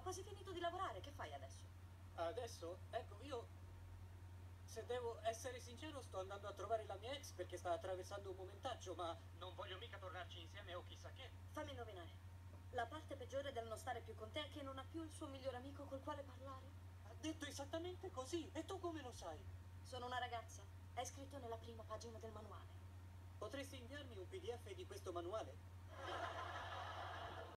quasi finito di lavorare, che fai adesso? Adesso? Ecco, io, se devo essere sincero, sto andando a trovare la mia ex perché sta attraversando un momentaccio, ma non voglio mica tornarci insieme o chissà che. Fammi indovinare. La parte peggiore del non stare più con te è che non ha più il suo migliore amico col quale parlare? Ha detto esattamente così, e tu come lo sai? Sono una ragazza. È scritto nella prima pagina del manuale. Potresti inviarmi un PDF di questo manuale?